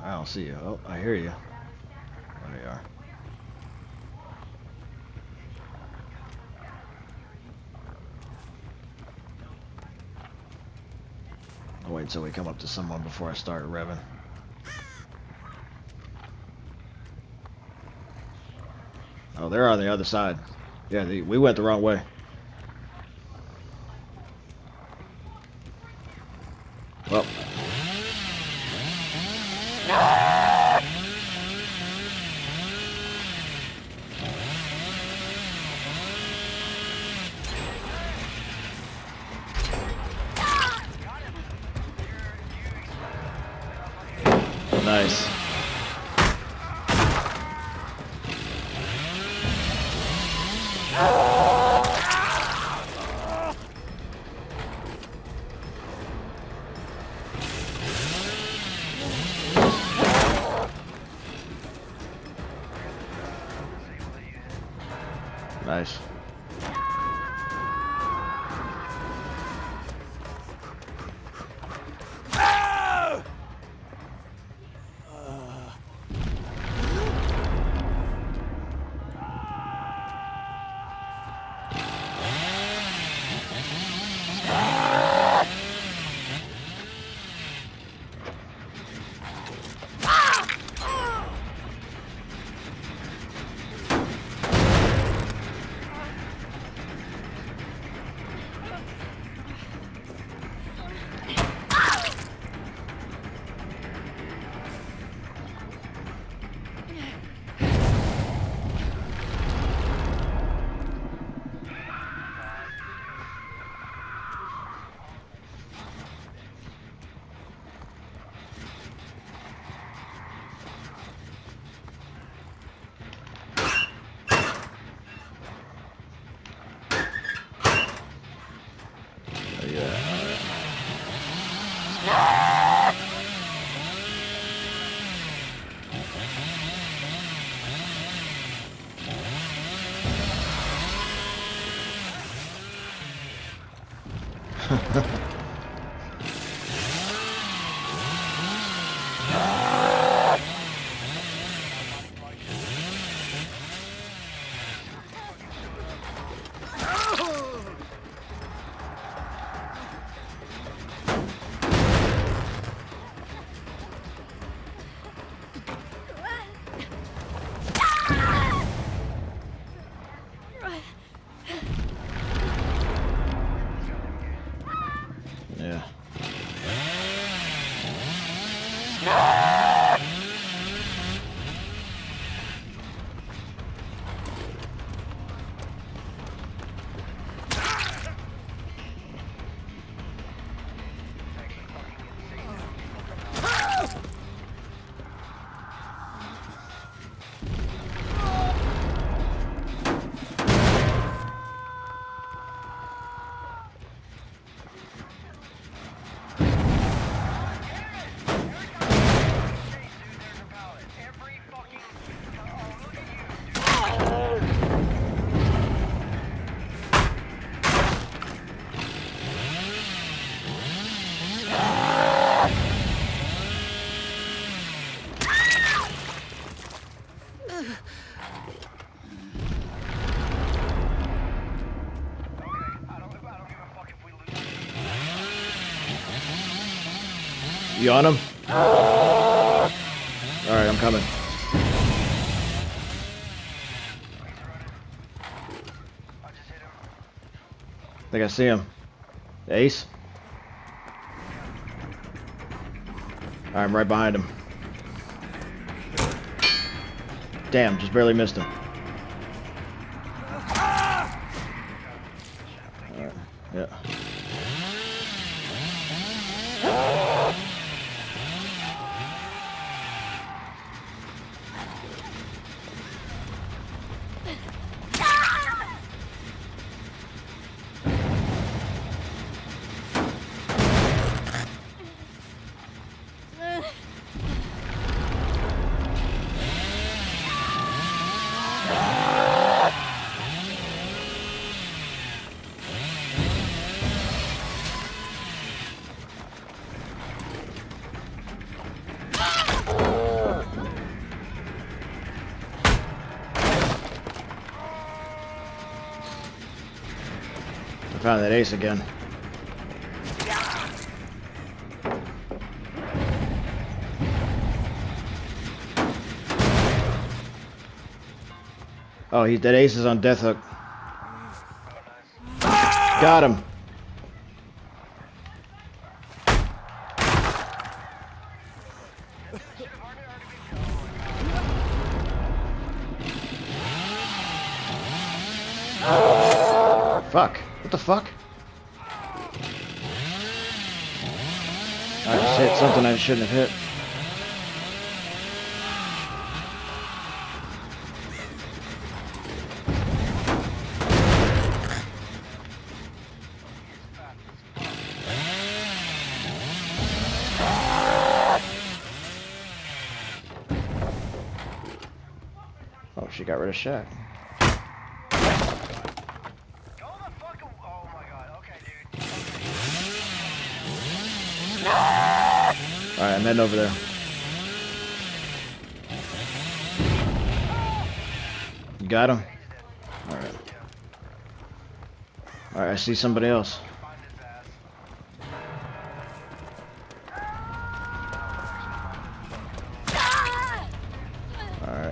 I don't see you. Oh, I hear you. There you are. I'll wait until we come up to someone before I start revving. Oh, they're on the other side. Yeah, we went the wrong way. Well. Nice. Nice. Yeah. You on him? Alright, I'm coming. I think I see him. Ace? Alright, I'm right behind him. Damn, just barely missed him. Alright, yeah. I found that ace again. Oh, that ace is on death hook. Got him. Fuck. What the fuck? I just hit something I shouldn't have hit. Oh, she got rid of Shaq. Alright, I'm heading over there. You got him? Alright. Alright, I see somebody else. Alright.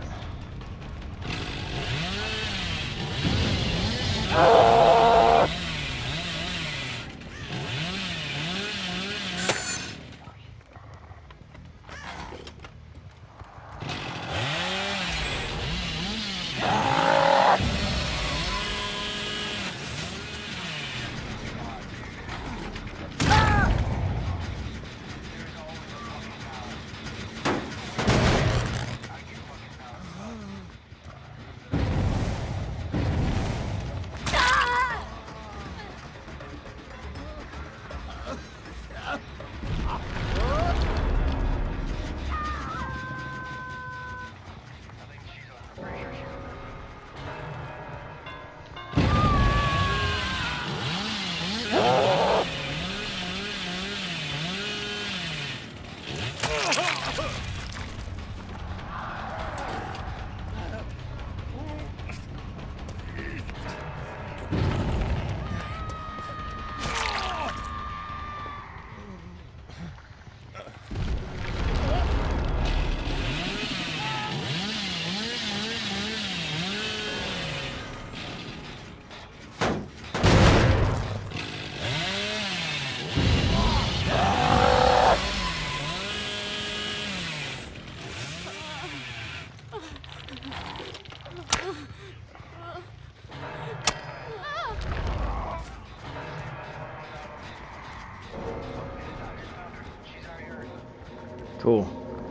Cool.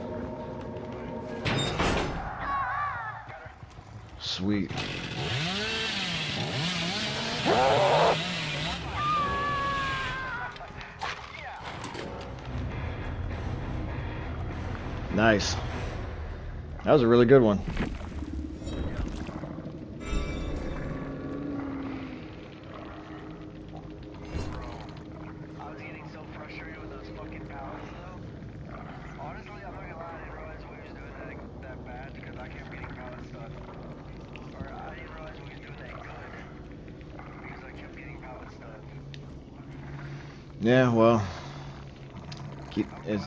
Sweet. Nice. That was a really good one. Yeah, well, it's